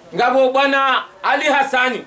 ngabo bwana Ali Hassani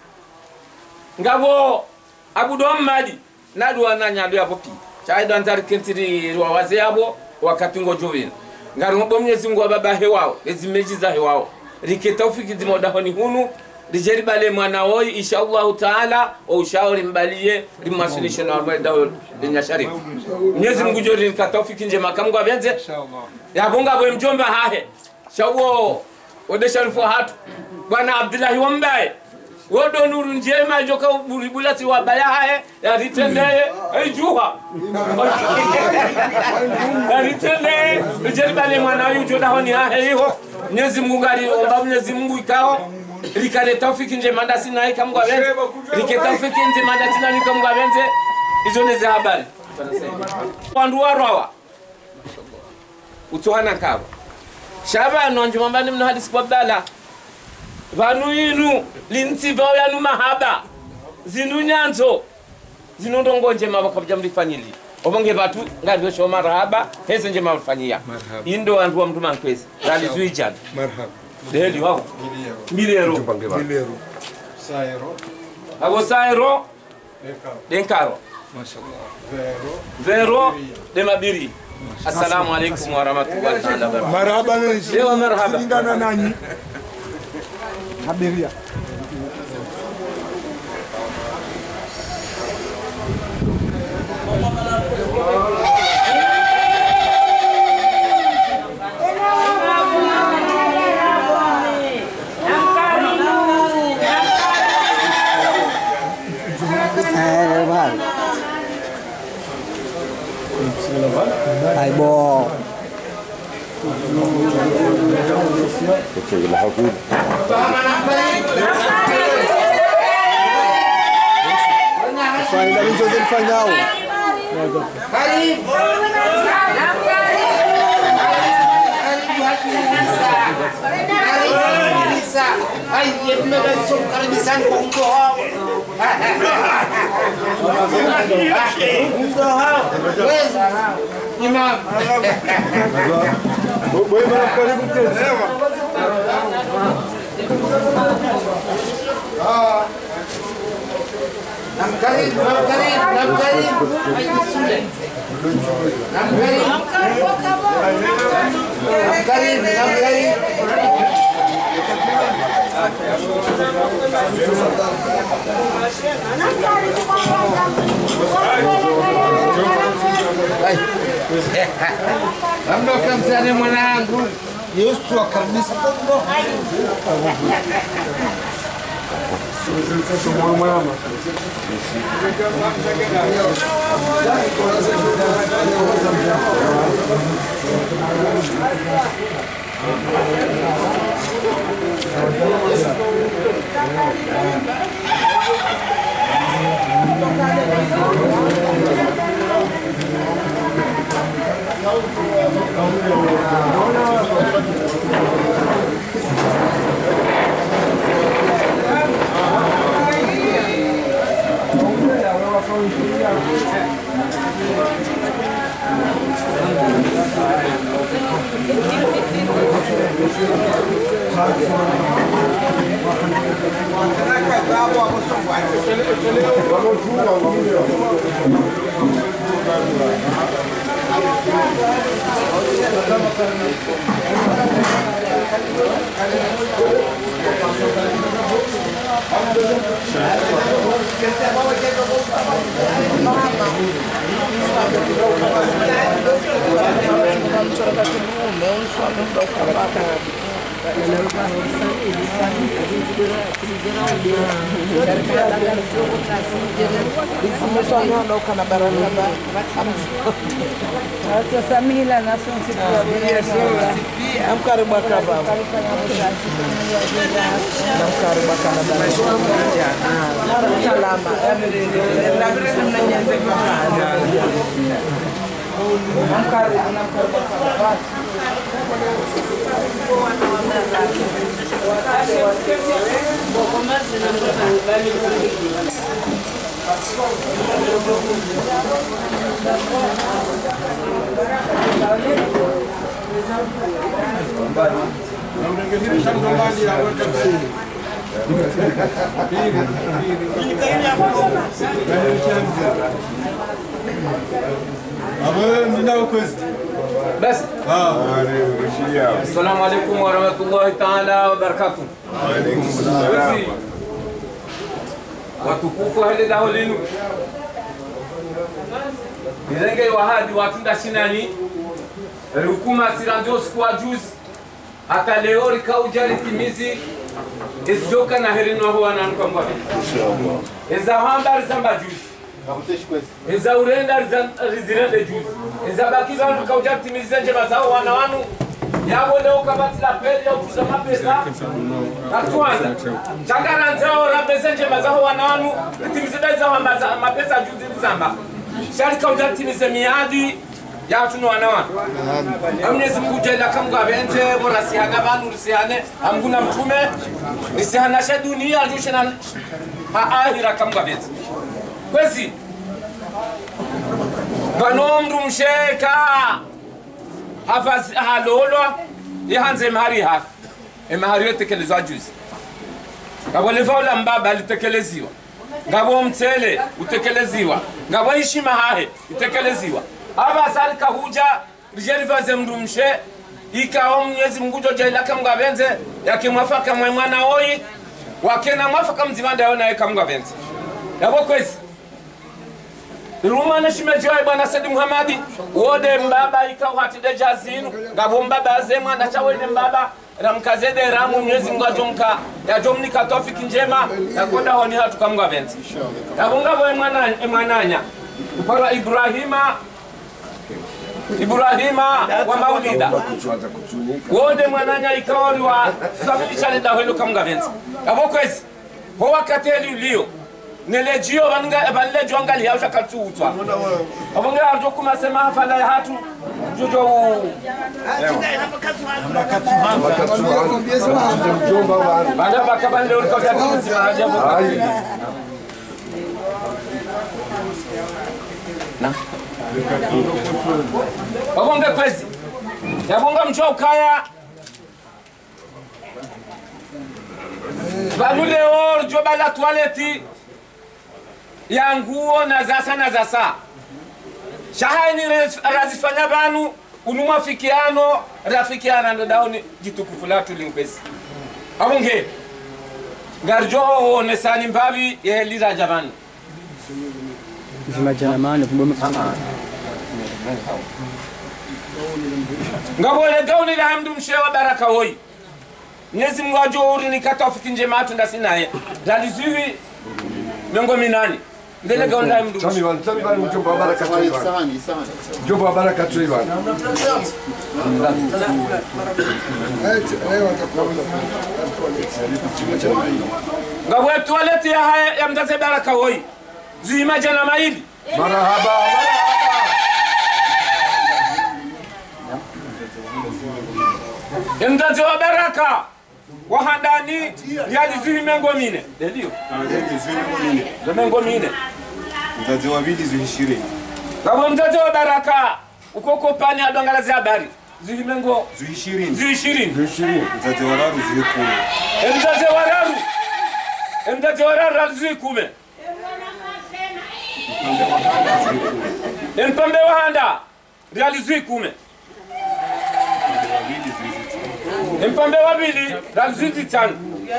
ngabo Abudu Ahmadi nadwa na nyado ya popi chaido antari kentiri wawaze yabo wakatungo jovina ngaro bomnyezi ngo baba hewao lezimeji za hewao riketa ufiki zimoda honi hunu rijeri bale mwana woi inshallah taala o ushauri mbalie rimasulisho na arba dawo ya sharif Mwenyezi Mungu jori katofiki nje makamgo abenze inshallah yabonga bwe mjomba hahe shawo ode sharifu hatu bwana Abdullah Wambaye wodo nuru njema joka buribulati wa baya hae ya ritende juha ya ritende rijeri bale mwana woi joda honi hahe hiyo Mwenyezi Mungu ngari omba Mwenyezi Mungu ikao rikale tawfiki nje mandasi na ikamgo abenze rike tawfiki nje mandasi na ikamgo abenze izo neze habari wandu warawa utohana kabo shaba nonje mambani mno hadisi kwa bala vanu inu linti vao yanu mahaba zinu nyanzo zinu ndongo njema bakabja mlifanyili obonge batu ngavyo sho marhaba heze njema mlifanyia indo wandu wa mtu mankwezi ralizuijana marhaba deli wao milero sairo abo sairo denkaro mashallah vero de mabiri assalamu alaikum wa rahmatullahi wa barakatuh marhaba leo marhaba ndana nani abiria Aibo. Betul lah aku. Final Jodoh final. Imam. Boleh malam karibu ke? Nam karim. Ando kamsane mwanangu. Yesu akamisa kondo. بس السلام عليكم ورحمة الله تعالى وبركاته. وعليكم السلام. watukufu hali dao linu nilenge wahadi watunda shinani rukuma siranjo sikuwa juzi hata leo rikaujari timizi isijoka na herino huwa nanuka mwabe eza hambari zamba juzi eza urenda rizirende juzi eza bakiza rikaujari timizi nje mazao wana wanu yabo leo kabati la peli ya utuza mapesa natuanza changara nzao rabeze nje mazao wana wanu itimizida za mapesa juzi zamba sharika ujatimize miadi ya tuno wana wanu amnyezi mkujela kamgwa benze bora sihaga banu risihane amguna mtume risihanashe dunia ajushena ahira kamgwa benze kwezi ganomdu msheka halolwa ihanze mahari haka mahari yotekelezwa juzi ngabo levaula mbaba litekeleziwa ngabo mtele utekeleziwa ngabo heshima hahe utekeleziwa aba salika huja rijerivaze mdumshe ikao Mwenyezi Mungu jojaila kamga benze yakimwafaka mwana oyi wakena mwafaka mzivanda yona yekamga benze ngabo kwezi Rumana shimejoy bwana Said Muhammadi wode mbaba ikao hatide jazinu ngabo mbaba azema na chawene mbaba ramkazede ramu Mwenyezi Mungu ajomka yajomnika tofiki njema yakoda honi hatu kamga benzi ngabo ngabo mwananya upara Ibrahima wa maulida wode mwananya ikao wa familia nda helo kamga benzi ngabo kwezi ho wakati lio nelejio banlejo angali yausha kaltuutwa abonga arjo kuma sema fala hatu jojo bada bakabande urko tatizo ajabu na abonga kwezi yabonga mcho kaya balule orjo bala toilette ya nguo na zasa shahani razifanya banu unumwafikiano rafikiana ndo daoni jitukufu latu lingwezi abonge garjo nesani mbabi yelira jabani zimajana mane kumbe ngabole gauni la hamdu mshewa baraka hoi Mwenyezi Mungu ajori nikatafiki njema atu ndasinaye daliziwi mengo minani ndele gauni la hamdu Tami bani mjomba wa baraka tuiban. Mjomba wa baraka tuiban. ngabwe toilette ya mdaze baraka hoi zima jana maili Marahaba. mdaze wa baraka wahandani yalizwi mengo mine ndio mengo mine Mzazi wa bidi zuhishire. ngabwe mdaze wa baraka ukoko pani adongalazi habari zimengo Zuhishire. zishiri Mzazi wa raru zuhikume. mdaze wararu alizikume Mpambe wahanda realizikume Mpambe wabili realizi tano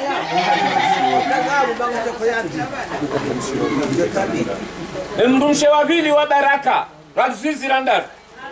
Mdumshe wabili wa baraka realizi randaru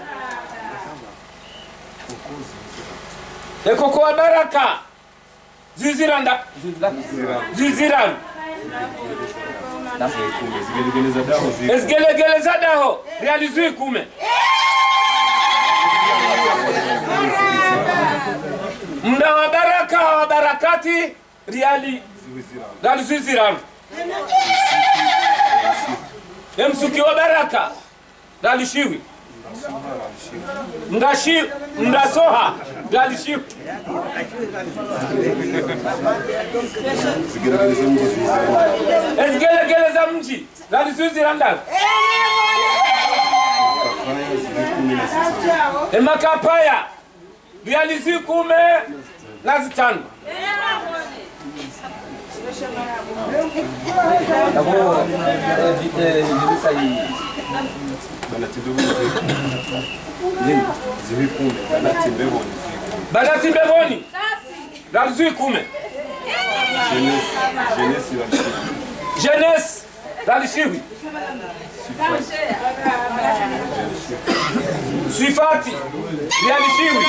Ekoko wa baraka ziziranda ziziraru Esgelegele za daho realizui kume Mda wa baraka wa barakati realizui ziraru Msuki wa baraka realishiwi Mdasoha realishiwi Esgelegele za mji realizui zirandaru Emakapaya realizui kume nazitano banati mbeboni lazui kume jeunesse lalishiwi Swifati lalishiwi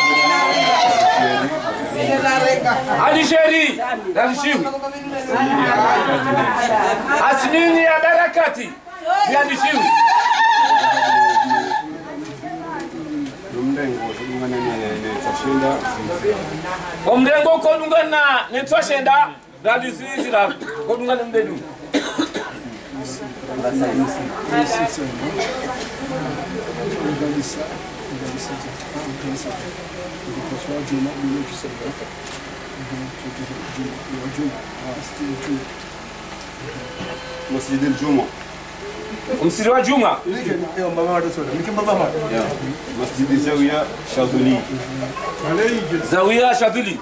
Algeri lalishiwi Asnini ya Barakati lalishiwi Omrengo kodungana netwashenda lalisizira kodungana mbedu Masjid al-Juma. Msiri wa Juma. Masjid Zawiya Shaduli. Zawiya Shaduli.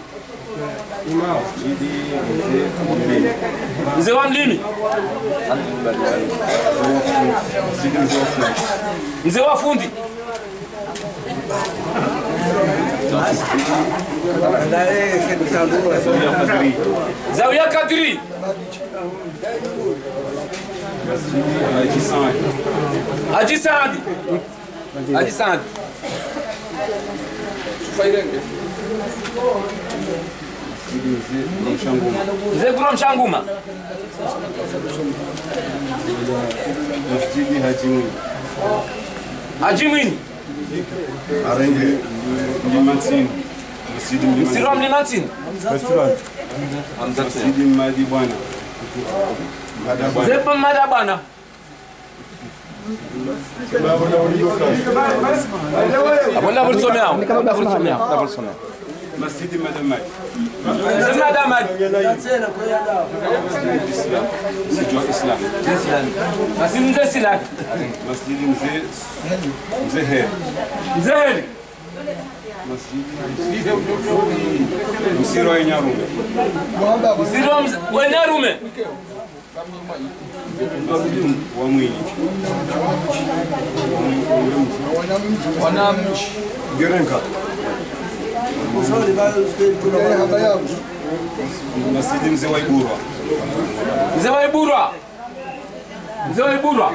Mzee wa Mlimi. Mzee wa Fundi. Zawiya Kadri. Haji Saadi. Haji Saadi. Mzee Grom Shanguma. Masjid Haji Mwinyi. Haji Mwinyi. Arenge Mlimansini. Msiri wa Mlimansini. Masjid Madi Bwana. Mzee Mada Bwana. Abona bulisomea. Masjid Madamai. Mzee Madamai. Masjid Islam. Masjid Mzee Sila. Masjid Mzee Heri. Mzee Msiri wa Nyarume. Msiri wa Nyarume. Wa Mwinyi. Wanamchi. Gerenka. Masjid Mzee wa Iburwa. Mzee wa Iburwa. Mzee wa Iburwa.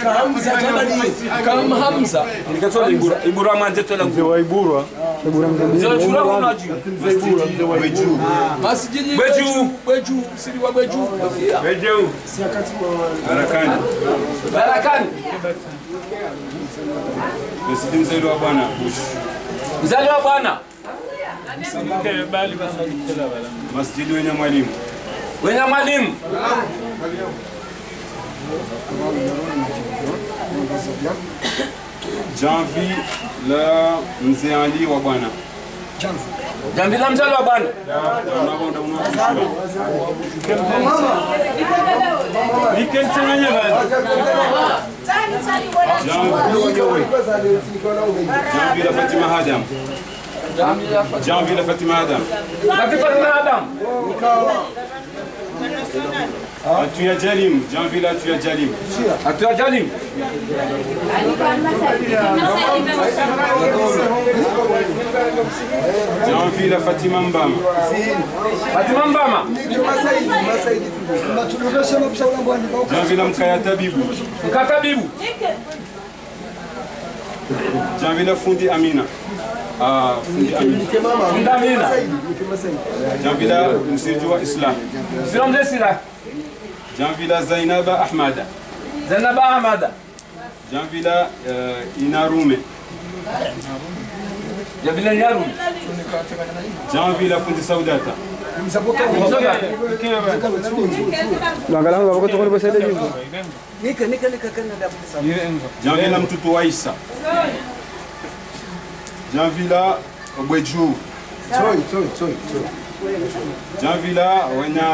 Kama Hamza. Nikatoa Iburwa. Iburwa manje tola Mzee wa Iburwa. Mzee wa Iburwa unajua. Beju. Masjid Beju. Msiri wa Beju. Beju. Barakani. Barakani. Masjid Mzee wa Bwana. Mzee wa Bwana. Masjid wenye mwalimu. Wenye mwalimu. Janvi la Mzee Ali wa Bwana. Jambi la Mzee wa Bwana. Janvi la Fatima Adam. Janvi la Fatima Adam. Fatima Adam. Atuya Jalim. Janvi la Atuya Jalim. Atuya Jalim. Janvi la Fatima Mbama. Fatima Mbama. Janvi la Mkaya Tabibu. Mkatabibu. Janvi la Fundi Amina. Fundi Amina. Amina. Janvi la Msirju wa Islam. Msiri Mzee Sila. Janvi la Zainaba Ahmada. Zainaba Ahmada. Janvi la Inarume. Jambi la Nyarume. Janvi la Fundi Saudata. Angalau baba kutoka kwa sasa hivi. Janvi la Mtutu wa Isa. Janvi la Bweju. Janvi la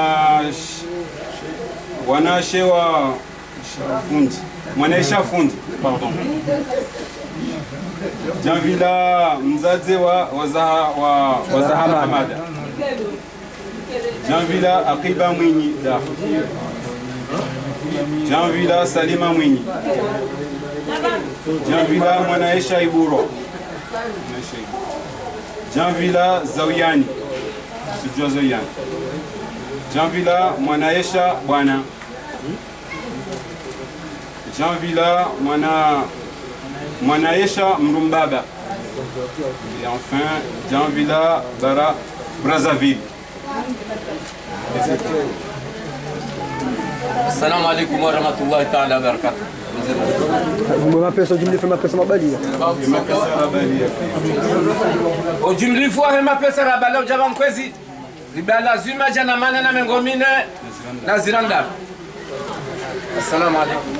wanashe wa fundi. Mwanaisha fundi. Pardon. Janvila mzazi wa Hamada. Janvila Akiba Mwinyi da. Janvila Salima Mwinyi. Janvila Mwanaisha Iburo. Janvila Zawiyani. Sijua Zawiyani. Janvila Mwanaisha Bwana. Janvila Mwanaisha Mrumbaba. Et enfin, Janvila Bara Brazzaville. Assalamu alaikum wa rahmatullahi ta'ala wa barakatuh. Mapesa ujumlifu mapesa mabalia. Ujumlifu wa mapesa rabala ujaba mkwezi. Ribala zuma jana mana na mengomine na ziranda. Assalamu alaikum.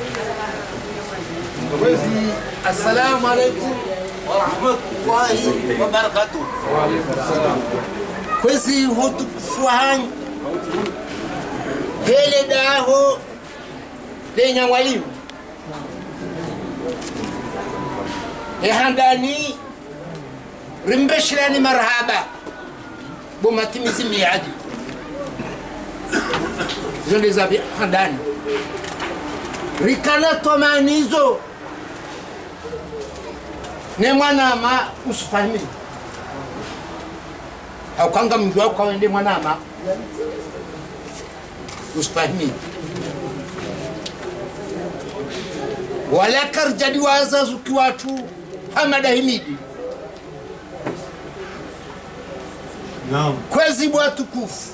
Assalamu alaikum wa rahmatullahi wa barakatuh. Kwezi hotu kufuahani hele daho denya walimu handani rimbeshirani marhaba bomatimizi miadi zonde za handani rikana tomanizo ne mwana ma usufahimi haukanga mtu wako kwa wende mwana ma usufahimi wala karjadi wazazu kiwatu Hamada Himidi naam kwezi bwa tukufu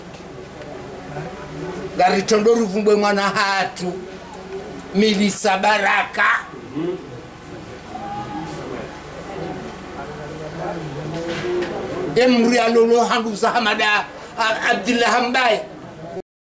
garitondoru vumbwe mwana hatu milisa baraka emri alolo handu za Hamada Abdullah Hambaye